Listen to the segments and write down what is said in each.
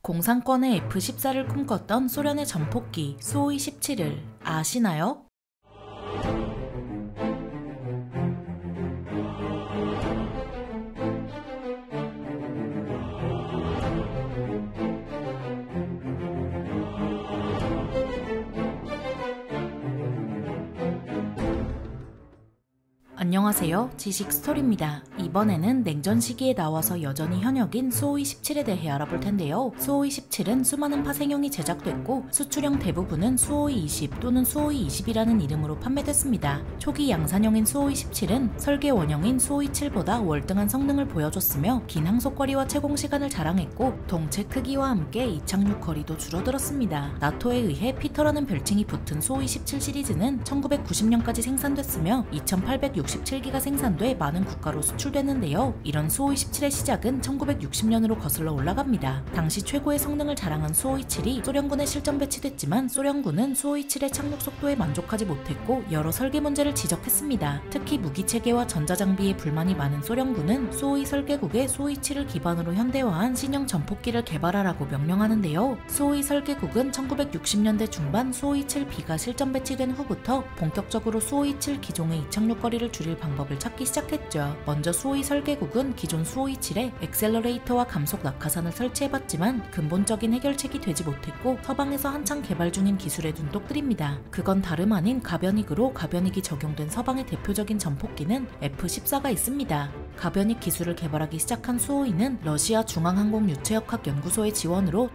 공산권의 F-14를 꿈꿨던 소련의 전폭기 수-27을 아시나요? 안녕하세요. 지식스토리입니다. 이번에는 냉전 시기에 나와서 여전히 현역인 수-27에 대해 알아볼 텐데요. 수-27은 수많은 파생형이 제작됐고 수출형 대부분은 수-20 또는 수-20이라는 이름으로 판매됐습니다. 초기 양산형인 수-27은 설계 원형인 수-27보다 월등한 성능을 보여줬으며 긴 항속거리와 채공시간을 자랑했고 동체 크기와 함께 이착륙 거리도 줄어들었습니다. 나토에 의해 피터라는 별칭이 붙은 수-27 시리즈는 1990년까지 생산됐으며 2867기가 생산돼 많은 국가로 수출됐는데요. 이런 수-27의 시작은 1960년으로 거슬러 올라갑니다. 당시 최고의 성능을 자랑한 수-27이 소련군에 실전 배치됐지만 소련군은 수-27의 착륙 속도에 만족하지 못했고 여러 설계 문제를 지적했습니다. 특히 무기체계와 전자장비에 불만이 많은 소련군은 수-2 설계국에 수-27을 기반으로 현대화한 신형 전폭기를 개발하라고 명령하는데요. 수-2 설계국은 1960년대 중반 수-27B가 실전 배치된 후부터 본격적으로 수-27 기종의 이착륙 거리를 줄일 방법을 찾기 시작했죠. 먼저 수-2 설계국은 기존 수-27에 엑셀러레이터와 감속 낙하산을 설치해봤지만 근본적인 해결책이 되지 못했고 서방에서 한창 개발 중인 기술에 눈독 들입니다. 그건 다름 아닌 가변익으로 가변익이 적용된 서방의 대표적인 전폭기는 F-14가 있습니다. 가변익 기술을 개발하기 시작한 수-2는 러시아 중앙항공유체역학 연구소의 지원으로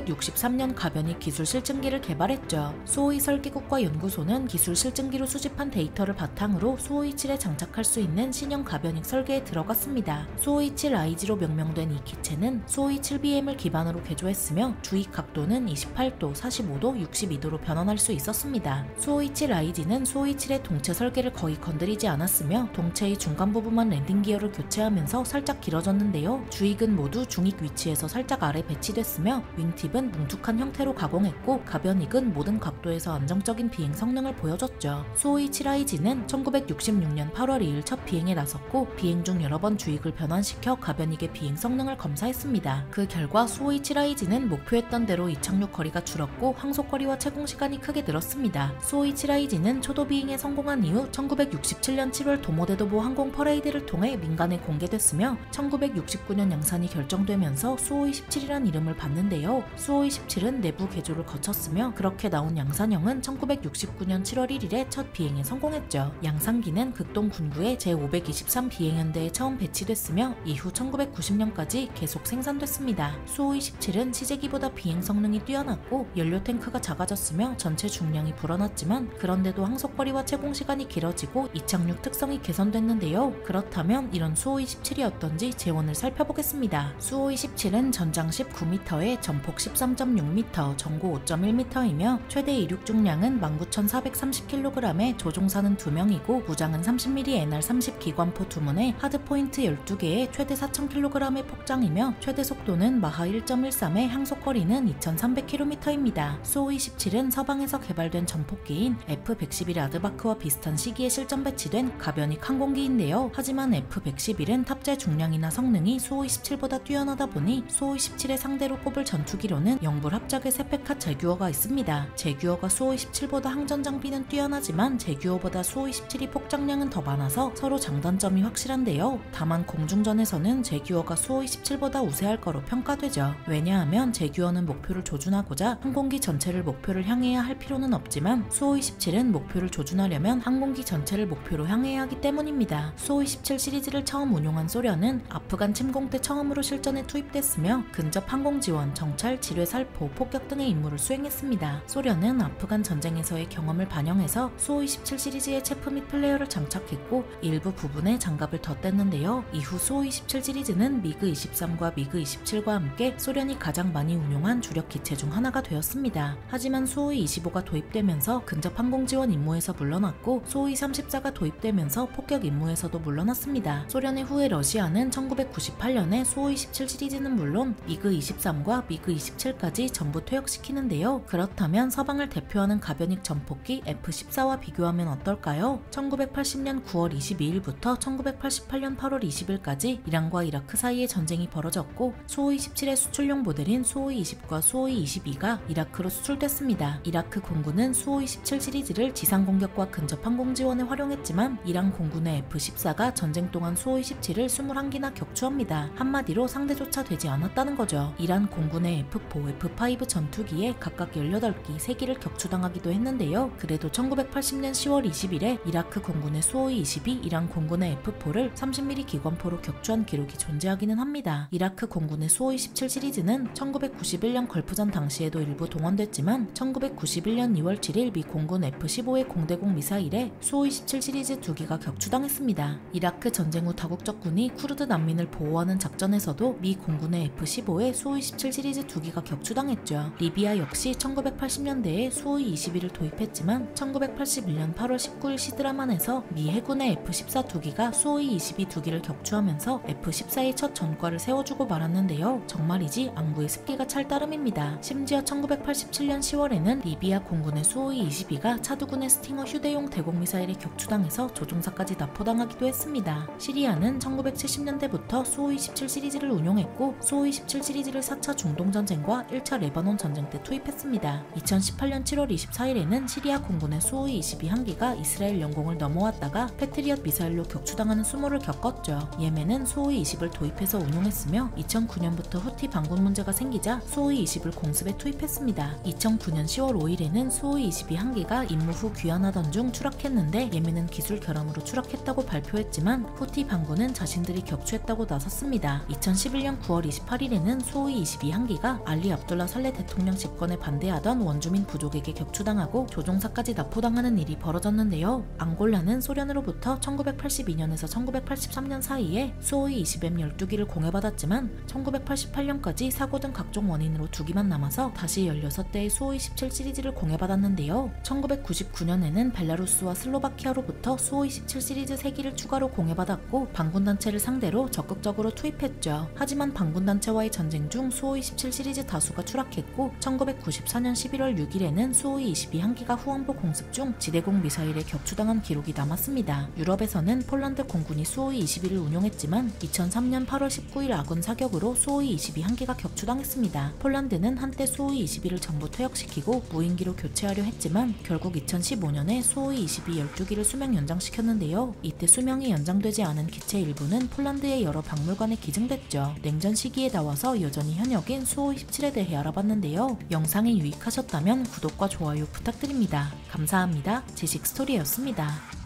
1963년 가변익 기술 실증기를 개발했죠. 수-2 설계국과 연구소는 기술 실증기로 수집한 데이터를 바탕으로 수-27에 장착할 수 있는 신형 가변익 설계에 들어갔습니다. 수-27IG로 명명된 이 기체는 수-27BM을 기반으로 개조했으며 주입 각도는 28도, 45도, 62도로 변환할 수 있었습니다. 수-27IG는 수-27의 동체 설계를 거의 건드리지 않았으며 동체의 중간 부분만 랜딩 기어를 교체하면서 살짝 길어졌는데요. 주익은 모두 중익 위치에서 살짝 아래 배치됐으며 윙팁은 뭉툭한 형태로 가공했고 가변익은 모든 각도에서 안정적인 비행 성능을 보여줬죠. 수-27IG는 1966년 8월 2일 첫 비행에 나섰고 비행 중 여러 번 주익을 변환시켜 가변익의 비행 성능을 검사했습니다. 그 결과 수-27IG는 목표했던 대로 이착륙 거리가 줄었고 항속거리와 채공시간이 크게 늘었습니다. 수-27IG는 초도 비행에 성공한 이후 1967년 7월 도모데도보 항공 퍼레이드를 통해 민간에 공개됐으며 1969년 양산이 결정되면서 수-27이란 이름을 받는데요. 수-27은 내부 개조를 거쳤으며 그렇게 나온 양산형은 1969년 7월 1일에 첫 비행에 성공했죠. 양산기는 극동 군구의 제523 비행연대에 처음 배치됐으며 이후 1990년까지 계속 생산됐습니다. 수-27은 시제기보다 비행 성능이 뛰어났고 연료 탱크가 작아졌으며 전체 중량이 불어났지만 그런데도 항속거리와 채공시간이 길어지고 이착륙 특성이 개선됐는데요. 그렇다면 이런 수-27이 어떤지 재원을 살펴보겠습니다. 수-27은 전장 19m에 전폭 13.6m, 전고 5.1m이며 최대 이륙 중량은 19,430kg에 조종사는 2명이고 무장은 30mm NR30 기관포 2문에 하드포인트 12개에 최대 4,000kg의 폭장이며 최대 속도는 마하 1.13에 항속거리는 2,300km입니다. 수-27은 서방에서 개발된 전폭기인 F-111 아드바크와 비슷한 시기에 실전 배치된 가변익 항공기인데요. 하지만 F-111은 탑재 중량이나 성능이 수-27보다 뛰어나다 보니 수-27의 상대로 꼽을 전투기로는 영불 합작의 세페카 제규어가 있습니다. 제규어가 수-27보다 항전 장비는 뛰어나지만 제규어보다 수-27이 폭장량은 더 많아서 서로 장단점이 확실한데요. 다만 공중전에서는 제규어가 수-27보다 우세할 거로 평가되죠. 왜냐하면 제규어는 목표를 조준하고자 항공기 전체를 목표를 향해야 할 필요는 없지만 수-27은 목표를 조준하려면 항공기 전체를 목표로 향해야 하기 때문입니다. 수-27 시리즈를 처음 운용한 소련은 아프간 침공 때 처음으로 실전에 투입됐으며 근접 항공 지원, 정찰, 지뢰 살포, 폭격 등의 임무를 수행했습니다. 소련은 아프간 전쟁에서의 경험을 반영해서 수-27 시리즈의 체프 및 플레이어를 장착했고 일부 부분에 장갑을 덧댔는데요. 이후 수-27 시리즈는 미그-23과 미그-27과 함께 소련이 가장 많이 운용한 주력 기체 중 하나가 되었습니다. 하지만 수-25가 도입되면서 근접 항공 지원 임무에서 물러났고 수-34가 도입되면서 폭격 임무에서도 물러났습니다. 소련의 후에 러시아는 1998년에 수-27 시리즈는 물론 미그-23과 미그-27까지 전부 퇴역시키는데요. 그렇다면 서방을 대표하는 가변익 전폭기 F-14와 비교하면 어떨까요? 1980년 1987년 9월 22일부터 1988년 8월 20일까지 이란과 이라크 사이에 전쟁이 벌어졌고 수호이 17의 수출용 모델인 수호이 20과 수호이 22가 이라크로 수출됐습니다. 이라크 공군은 수호이 17 시리즈를 지상 공격과 근접 항공 지원에 활용했지만 이란 공군의 F-14가 전쟁 동안 수호이 17을 21기나 격추합니다. 한마디로 상대조차 되지 않았다는 거죠. 이란 공군의 F4, F5 전투기에 각각 18기, 3기를 격추당하기도 했는데요. 그래도 1980년 10월 20일에 이라크 공군의 수호이 20이 이란 공군의 F4를 30mm 기관포로 격추한 기록이 존재하기는 합니다. 이라크 공군의 수호이 17 시리즈는 1991년 걸프전 당시에도 일부 동원됐지만 1991년 2월 7일 미 공군 F-15의 공대공 미사일에 수호이 17 시리즈 2기가 격추당했습니다. 이라크 전쟁 후 다국적군이 쿠르드 난민을 보호하는 작전에서도 미 공군의 F-15에 수호이 17 시리즈 2기가 격추당했죠. 리비아 역시 1980년대에 수호이 21을 도입했지만 1981년 8월 19일 시드라만에서 미 해군의 F-14 2기가 수호이 22 2기를 격추하면서 F-14의 첫 전과를 세워주고 말았는데요. 정말이지 안구의 습기가 찰 따름입니다. 심지어 1987년 10월에는 리비아 공군의 수호이 22가 차두군의 스팅어 휴대용 대공미사일에 격추당해서 조종사까지 납포당하기도 했습니다. 시리아는 1970년대부터 수호이 17 시리즈를 운용했고 수호이 17 시리즈를 4차 중동전쟁과 1차 레바논 전쟁 때 투입했습니다. 2018년 7월 24일에는 시리아 공군의 수호이 22 한기가 이스라엘 영공을 넘어왔다가 패트리엇 미사일로 격추당하는 수모를 겪었죠. 예멘은 수호이 20을 도입해서 운용했으며 2009년부터 후티 반군 문제가 생기자 수호이 20을 공습에 투입했습니다. 2009년 10월 5일에는 수호이 22 한기가 임무 후 귀환하던 중 추락했는데 예멘은 기술 결함으로 추락했다고 발표했지만 후티 반군은 자신들이 격추했다고 나섰습니다. 2011년 9월 28일에는 수호이 22 한기가 알리 압둘라 살레 대통령 집권에 반대하던 원주민 부족에게 격추당하고 조종사까지 납포당하는 일이 벌어졌는데요. 앙골라는 소련으로부터 1982년에서 1983년 사이에 수호이 20M 12기를 공해받았지만 1988년까지 사고 등 각종 원인으로 2기만 남아서 다시 16대의 수호이 17 시리즈를 공해받았는데요. 1999년에는 벨라루스와 슬로바키아로부터 수호이 17 시리즈 3기를 추가로 공해받았고 반군단체를 상대로 적극적으로 투입했죠. 하지만 반군단체와의 전쟁 중 수호이 17 시리즈 다수가 추락했고 1994년 11월 6일에는 수호이 22 한기가 후원부 공습 중 지대공 미사일에 격추당한 기록이 남았습니다. 유럽에서는 폴란드 공군이 수호이 21을 운용했지만 2003년 8월 19일 아군 사격으로 수호이 22 한기가 격추당했습니다. 폴란드는 한때 수호이 21을 전부 퇴역시키고 무인기로 교체하려 했지만 결국 2015년에 수호이 22 12기를 수명 연장시켰는데요. 이때 수명이 연장되지 않은 기체 일부는 폴란드의 여러 박물관에 기증됐죠. 냉전 시기에 나와서 여전히 현역인 수호이 17에 대해 알아봤는데요. 영상이 유익하셨다면 구독과 좋아요 부탁드립니다. 감사합니다. 지식스토리였습니다.